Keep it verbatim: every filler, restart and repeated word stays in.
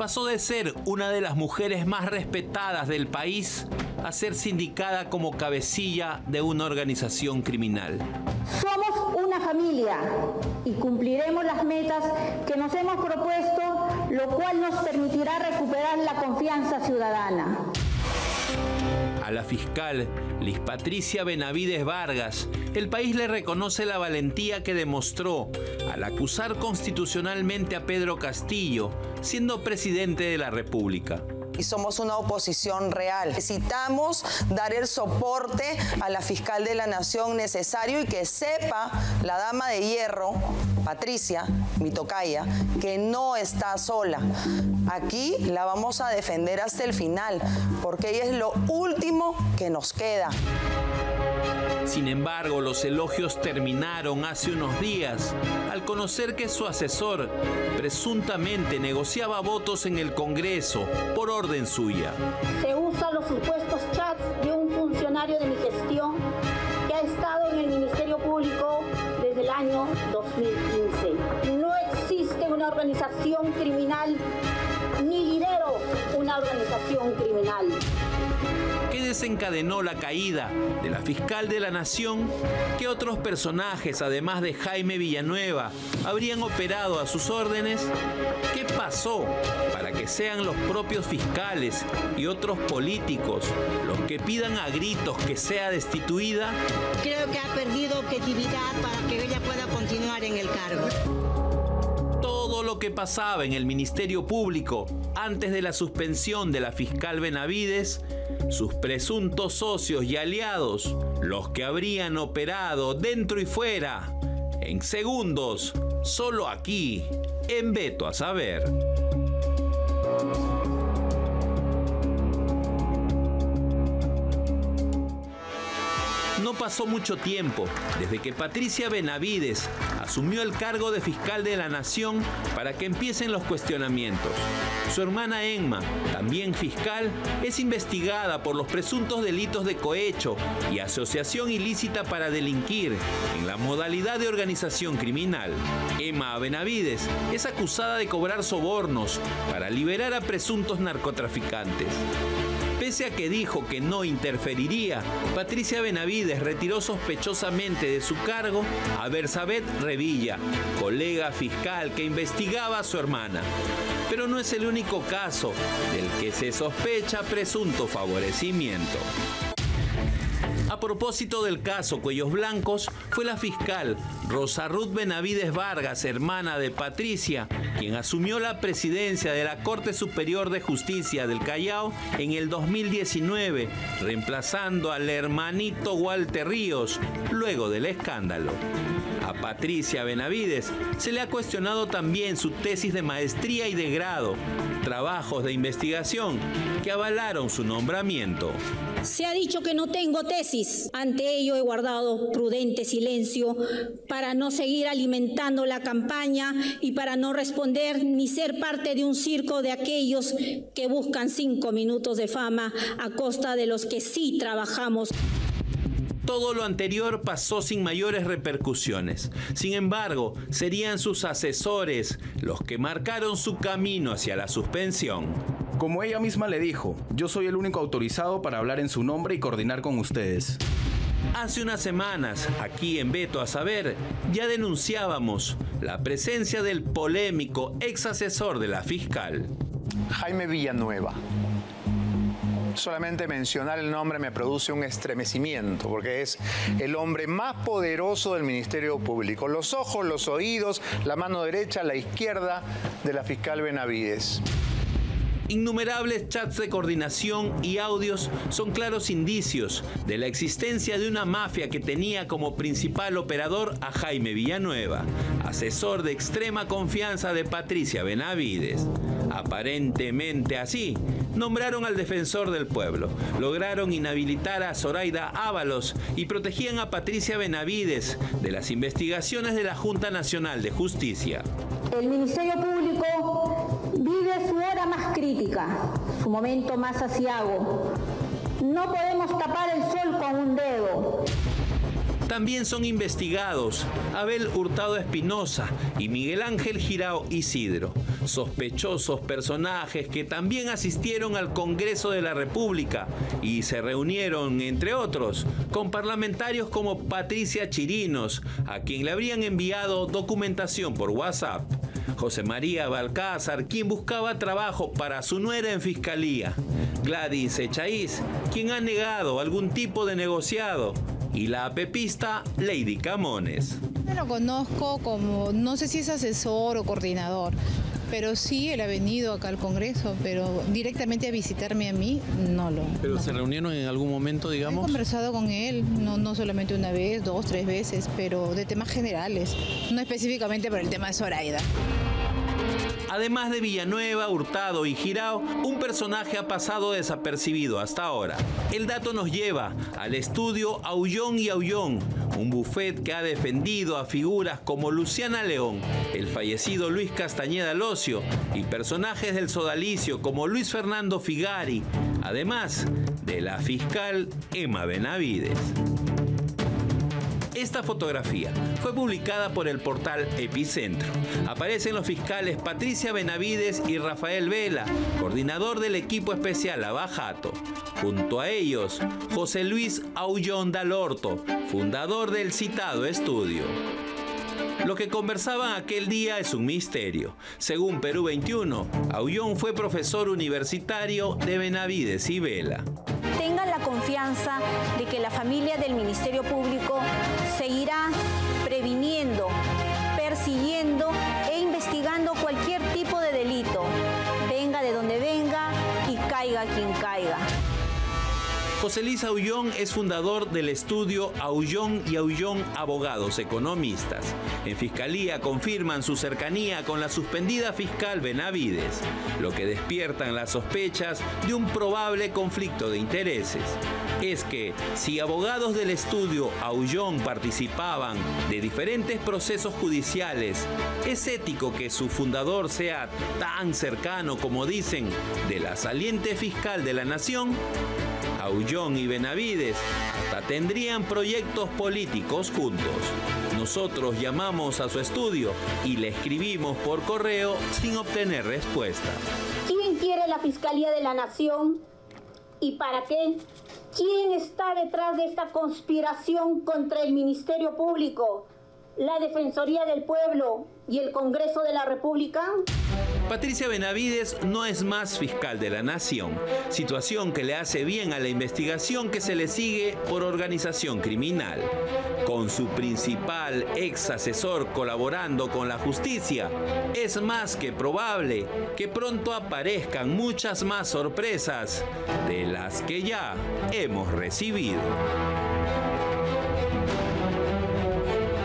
pasó de ser una de las mujeres más respetadas del país a ser sindicada como cabecilla de una organización criminal. Somos una familia y cumpliremos las metas que nos hemos propuesto, lo cual nos permitirá recuperar la confianza ciudadana. A la fiscal Liz Patricia Benavides Vargas, el país le reconoce la valentía que demostró al acusar constitucionalmente a Pedro Castillo, siendo presidente de la República. Y somos una oposición real. Necesitamos dar el soporte a la fiscal de la Nación necesario y que sepa la dama de hierro, Patricia, mi tocaya, que no está sola. Aquí la vamos a defender hasta el final, porque ella es lo último que nos queda. Sin embargo, los elogios terminaron hace unos días al conocer que su asesor presuntamente negociaba votos en el Congreso por orden suya. Se usan los supuestos chats de un funcionario de mi gestión que ha estado en el Ministerio Público desde el año dos mil quince. No existe una organización criminal, ni lidero una organización criminal. ¿Qué desencadenó la caída de la fiscal de la Nación? ¿Qué otros personajes, además de Jaime Villanueva, habrían operado a sus órdenes? ¿Qué pasó para que sean los propios fiscales y otros políticos los que pidan a gritos que sea destituida? Creo que ha perdido objetividad para que ella pueda continuar en el cargo. Todo lo que pasaba en el Ministerio Público antes de la suspensión de la fiscal Benavides, sus presuntos socios y aliados, los que habrían operado dentro y fuera, en segundos, solo aquí, en Veto a Saber. No pasó mucho tiempo desde que Patricia Benavides asumió el cargo de fiscal de la Nación para que empiecen los cuestionamientos. Su hermana Emma, también fiscal, es investigada por los presuntos delitos de cohecho y asociación ilícita para delinquir en la modalidad de organización criminal. Emma Benavides es acusada de cobrar sobornos para liberar a presuntos narcotraficantes. Pese a que dijo que no interferiría, Patricia Benavides retiró sospechosamente de su cargo a Bersabet Revilla, colega fiscal que investigaba a su hermana. Pero no es el único caso del que se sospecha presunto favorecimiento. A propósito del caso Cuellos Blancos, fue la fiscal Rosa Ruth Benavides Vargas, hermana de Patricia, quien asumió la presidencia de la Corte Superior de Justicia del Callao en el dos mil diecinueve, reemplazando al hermanito Walter Ríos luego del escándalo. A Patricia Benavides se le ha cuestionado también su tesis de maestría y de grado, trabajos de investigación que avalaron su nombramiento. Se ha dicho que no tengo tesis. Ante ello he guardado prudente silencio para no seguir alimentando la campaña y para no responder ni ser parte de un circo de aquellos que buscan cinco minutos de fama a costa de los que sí trabajamos. Todo lo anterior pasó sin mayores repercusiones. Sin embargo, serían sus asesores los que marcaron su camino hacia la suspensión. Como ella misma le dijo, yo soy el único autorizado para hablar en su nombre y coordinar con ustedes. Hace unas semanas, aquí en Veto a Saber, ya denunciábamos la presencia del polémico ex asesor de la fiscal. Jaime Villanueva. Solamente mencionar el nombre me produce un estremecimiento, porque es el hombre más poderoso del Ministerio Público. Los ojos, los oídos, la mano derecha, la izquierda de la fiscal Benavides. Innumerables chats de coordinación y audios son claros indicios de la existencia de una mafia que tenía como principal operador a Jaime Villanueva, asesor de extrema confianza de Patricia Benavides. Aparentemente así, nombraron al defensor del pueblo, lograron inhabilitar a Zoraida Ábalos y protegían a Patricia Benavides de las investigaciones de la Junta Nacional de Justicia. El Ministerio Público vive su hora más crítica, su momento más aciago. No podemos tapar el sol con un dedo. También son investigados Abel Hurtado Espinosa y Miguel Ángel Girao Isidro, sospechosos personajes que también asistieron al Congreso de la República y se reunieron, entre otros, con parlamentarios como Patricia Chirinos, a quien le habrían enviado documentación por WhatsApp. José María Balcázar, quien buscaba trabajo para su nuera en Fiscalía. Gladys Echaíz, quien ha negado algún tipo de negociado. Y la apepista Lady Camones. No lo conozco como, no sé si es asesor o coordinador, pero sí él ha venido acá al Congreso, pero directamente a visitarme a mí, no lo. ¿Pero no. se reunieron en algún momento, digamos? He conversado con él, no, no solamente una vez, dos, tres veces, pero de temas generales, no específicamente por el tema de Zoraida. Además de Villanueva, Hurtado y Girao, un personaje ha pasado desapercibido hasta ahora. El dato nos lleva al estudio Aullón y Aullón, un buffet que ha defendido a figuras como Luciana León, el fallecido Luis Castañeda Locio y personajes del sodalicio como Luis Fernando Figari, además de la fiscal Emma Benavides. Esta fotografía fue publicada por el portal Epicentro. Aparecen los fiscales Patricia Benavides y Rafael Vela, coordinador del equipo especial Lava Jato. Junto a ellos, José Luis Aullón Dalorto, fundador del citado estudio. Lo que conversaban aquel día es un misterio. Según Perú veintiuno, Aullón fue profesor universitario de Benavides y Vela. Tengan la confianza de que la familia del Ministerio Público seguirá previniendo, persiguiendo e investigando cualquier tipo de delito, venga de donde venga y caiga quien caiga. José Luis Aullón es fundador del estudio Aullón y Aullón Abogados Economistas. En Fiscalía confirman su cercanía con la suspendida fiscal Benavides, lo que despiertan las sospechas de un probable conflicto de intereses. Es que si abogados del estudio Aullón participaban de diferentes procesos judiciales, ¿es ético que su fundador sea tan cercano, como dicen, de la saliente fiscal de la Nación? Aullón y Benavides hasta tendrían proyectos políticos juntos. Nosotros llamamos a su estudio y le escribimos por correo sin obtener respuesta. ¿Quién quiere la Fiscalía de la Nación y para qué? ¿Quién está detrás de esta conspiración contra el Ministerio Público, la Defensoría del Pueblo y el Congreso de la República? Patricia Benavides no es más fiscal de la Nación, situación que le hace bien a la investigación que se le sigue por organización criminal. Con su principal ex asesor colaborando con la justicia, es más que probable que pronto aparezcan muchas más sorpresas de las que ya hemos recibido.